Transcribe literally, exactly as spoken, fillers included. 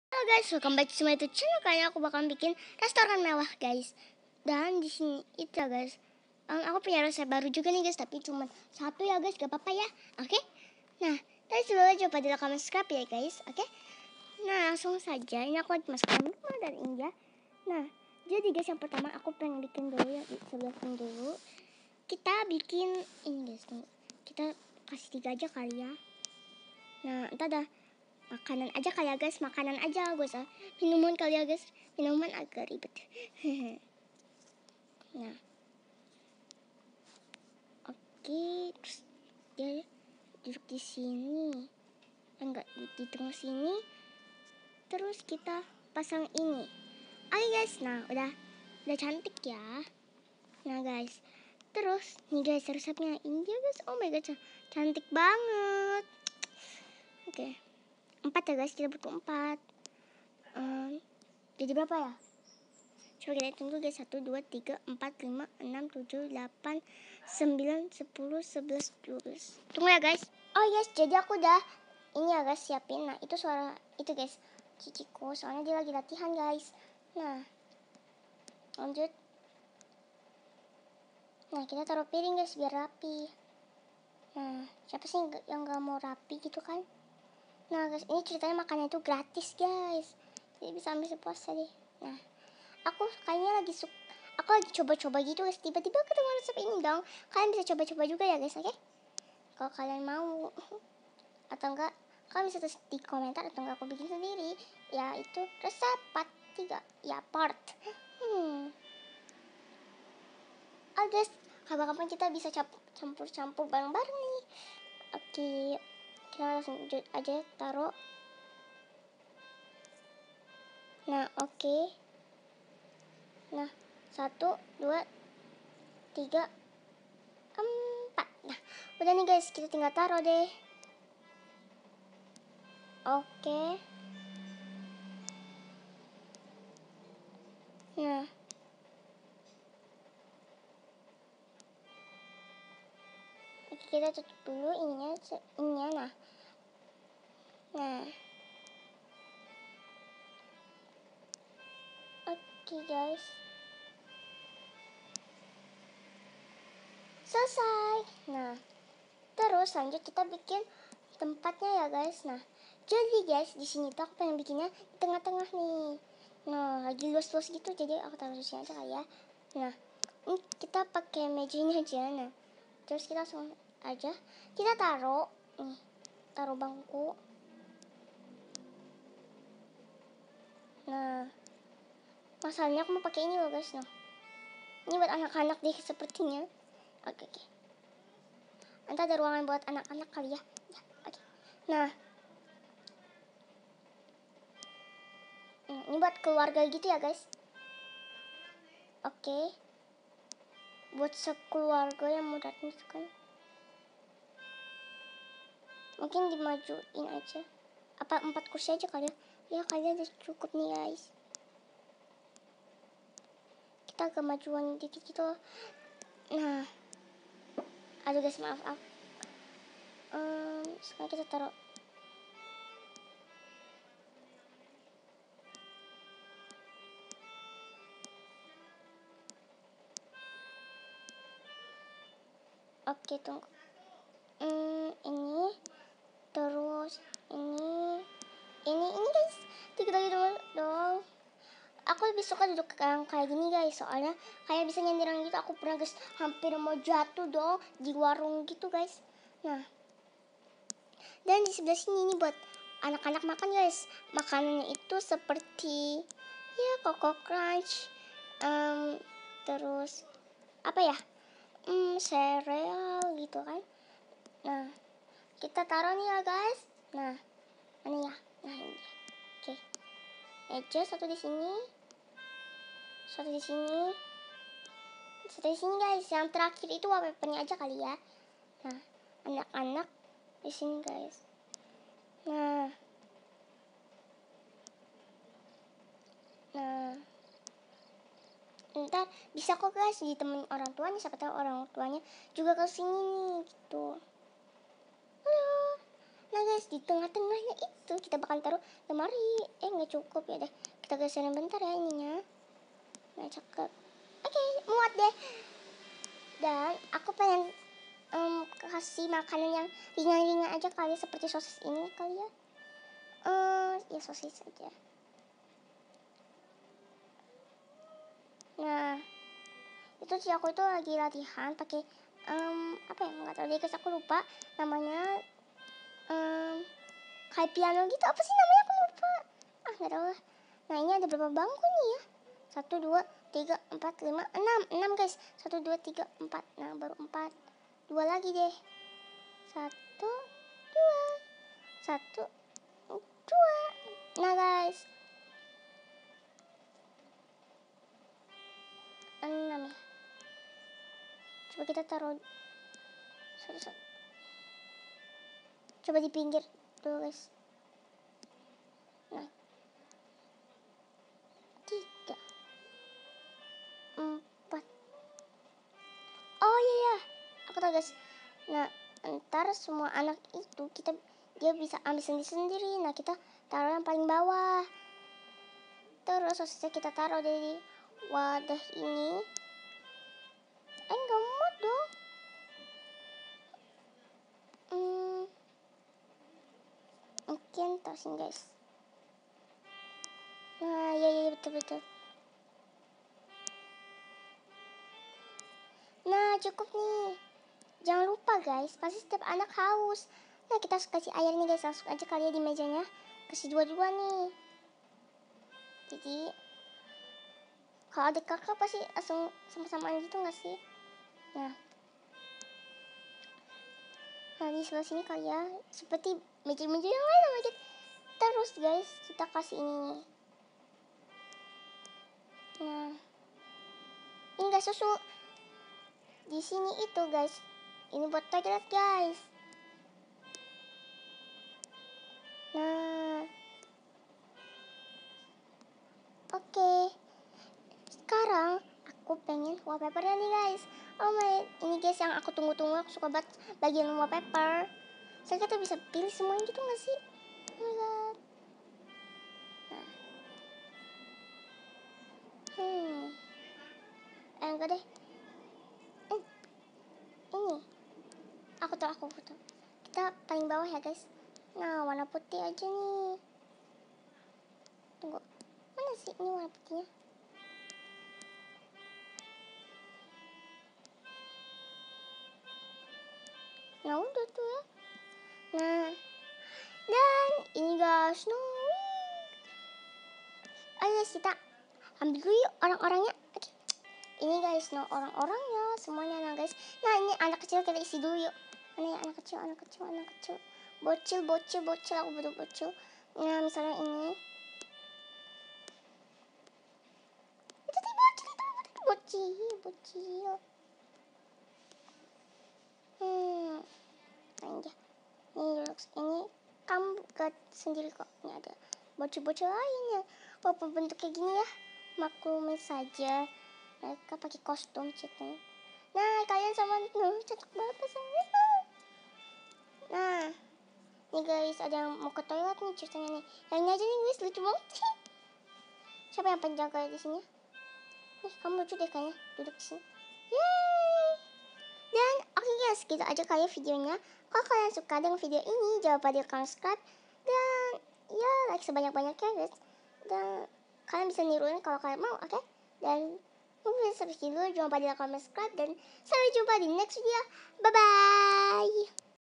Halo guys, welcome back to my YouTube channel. Kali ini aku bakal bikin restoran mewah guys. Dan di sini itu ya guys. Um, aku punya resep baru juga nih guys, tapi cuma satu ya guys, gak apa-apa ya. Oke? Okay? Nah, tapi sebelumnya coba di like, comment, subscribe ya guys. Oke? Okay? Nah, langsung saja. Ini aku lagi masukkan rumah dari India. Nah, jadi guys, yang pertama aku pengen bikin dulu ya, sebelah sini dulu. Kita bikin ini guys, tunggu. Kita kasih tiga aja kali ya. Nah, entar dah. Makanan aja kali ya guys, makanan aja gue usah minuman kali ya guys, minuman agak ribet. Nah, oke, okay. Terus dia duduk di sini, enggak di tengah sini. Terus kita pasang ini. Oke guys, nah udah udah cantik ya. Nah guys, terus nih guys resepnya ini guys, oh my god cantik banget. Oke. Okay. Empat ya guys, kita butuh empat. Um, jadi berapa ya? Coba kita hitung dulu guys. Satu, dua, tiga, empat, lima, enam, tujuh, delapan, sembilan, sepuluh, sebelas, dua belas. Tunggu ya guys. Oh yes, jadi aku udah ini ya guys siapin. Nah itu suara itu guys ciciku, soalnya dia lagi latihan guys. Nah lanjut. Nah kita taruh piring guys biar rapi. Nah siapa sih yang gak mau rapi gitu kan. Nah guys, ini ceritanya makannya itu gratis guys, jadi bisa ambil sepuasnya deh. Nah aku kayaknya lagi suka, aku lagi coba-coba gitu guys, tiba-tiba ketemu resep ini dong. Kalian bisa coba-coba juga ya guys, oke? Okay? Kalau kalian mau atau enggak, kalian bisa tulis di komentar, atau enggak aku bikin sendiri, yaitu resep part tiga ya part. Hmm. Oh guys, kapan-kapan kita bisa campur-campur bareng-bareng nih. Oke, okay. Kita langsung aja taruh. Nah oke, okay. Nah satu, dua, tiga, empat. Nah udah nih guys, kita tinggal taruh deh. Oke okay. Nah oke, kita tutup dulu ininya, ininya. Nah Nah oke okay, guys, selesai. Nah terus lanjut kita bikin tempatnya ya guys. Nah jadi guys, di sini tuh aku pengen bikinnya di tengah-tengah nih. Nah lagi luas-luas gitu, jadi aku taruh di sini aja kali ya. Nah ini kita pakai meja ini aja. Nah terus kita langsung aja kita taruh nih, taruh bangku. Nah masalahnya aku mau pakai ini loh guys. Nah ini buat anak-anak deh sepertinya. Oke oke, nanti ada ruangan buat anak-anak kali ya, ya oke. Nah ini buat keluarga gitu ya guys. Oke, buat sekeluarga yang mau datang kan, mungkin dimajuin aja. Apa empat kursi aja kali ya? Ya kalian udah cukup nih guys. Kita agak majuan dikit gitu. Nah aduh guys, maaf maaf. Um, sekarang kita taruh. Oke tunggu. Hmm, ini terus ini ini ini guys, dikit lagi dulu dong. Aku lebih suka duduk yang kayak gini guys, soalnya kayak bisa nyendiran gitu. Aku pernah guys hampir mau jatuh dong di warung gitu guys. Nah dan di sebelah sini ini buat anak-anak makan guys. Makanannya itu seperti ya Coco Crunch, um, terus apa ya, hmm, sereal gitu kan. Nah kita taruh nih ya guys. Nah mana ya, nah ini oke. Meja satu di sini, satu di sini, satu di sini guys. Yang terakhir itu wallpapernya aja kali ya. Nah anak-anak di sini guys. Nah nah ntar bisa kok guys ditemenin orang tuanya, siapa tahu orang tuanya juga ke sini nih gitu. Halo. Nah guys, di tengah-tengahnya itu kita bakal taruh lemari. Eh nggak cukup ya deh. Kita geserin bentar ya ininya. Nah cakep. Oke, muat deh. Dan aku pengen um, kasih makanan yang ringan-ringan aja kali ya, seperti sosis ini kali ya. Uh, ya sosis aja. Nah, itu sih aku itu lagi latihan pakai um, apa ya nggak tahu deh guys, aku lupa namanya. Um, kayak piano gitu, apa sih namanya aku lupa. Ah nggak tahu lah. Nah ini ada berapa bangku nih ya? Satu dua tiga empat lima enam enam guys. Satu dua tiga empat. Nah baru empat. Dua lagi deh. Satu dua satu dua. Nah guys, enam ya. Coba kita taruh satu, satu. Coba di pinggir dulu guys. Nah tiga empat. Oh iya ya, aku tahu guys. Nah ntar semua anak itu kita dia bisa ambil sendiri-sendiri. Nah kita taruh yang paling bawah. Terus sosisnya kita taruh di wadah ini. Eh nggak muat dong. Hmm, mungkin tosin guys. Nah iya iya betul-betul. Nah cukup nih. Jangan lupa guys, pasti setiap anak haus. Nah kita harus kasih air nih guys, langsung aja kali ya di mejanya. Kasih dua-dua nih. Jadi kalau ada kakak pasti langsung sama-samaan gitu gak sih? Nah Nah di sebelah sini kali ya, seperti meja-meja yang lain aja. Terus guys kita kasih ini nih. Nah ini gak susu. Di sini itu guys, ini buat toilet guys. Nah oke okay. Sekarang aku pengen wallpapernya nih guys. Oh my, ini guys yang aku tunggu-tunggu. Aku suka banget bagian wallpaper. Saya kita bisa pilih semuanya gitu gak sih? Oh my god. Nah. Hmm. Eh enggak deh. Eh, ini. Aku tahu aku foto. Kita paling bawah ya guys. Nah warna putih aja nih. Tunggu. Mana sih ini warna putihnya? Nah udah tuh ya. Nah dan ini guys, no. Ayo guys kita ambil dulu yuk orang-orangnya. Oke. Ini guys, no orang-orangnya semuanya nah guys. Nah ini anak kecil kita isi dulu yuk. Mana ya anak kecil, anak kecil, anak kecil. Bocil, bocil, bocil, aku butuh bocil. Nah misalnya ini. Itu tadi bocil itu, bocil, bocil. Hmm. Nah ini ini ini kamu gak sendiri kok. Ini ada bocil-bocil lainnya. Walaupun bentuk kayak gini ya, maklumin saja. Mereka pakai kostum ceritanya. Nah kalian sama no, cocok banget sama. Nah nih guys, ada yang mau ke toilet nih ceritanya nih. Yang ini aja nih guys, lucu banget. Siapa yang penjaga di sini? Nih kamu lucu deh kayaknya, duduk di sini. Yeay. Dan oke okay guys, gitu aja kayak videonya. Kalau kalian suka dengan video ini, jangan lupa di subscribe dan ya like sebanyak-banyaknya guys. Dan kalian bisa niruin kalau kalian mau, oke? Okay? Dan mungkin sampai sini dulu, jangan lupa di subscribe dan sampai jumpa di next video. Bye bye.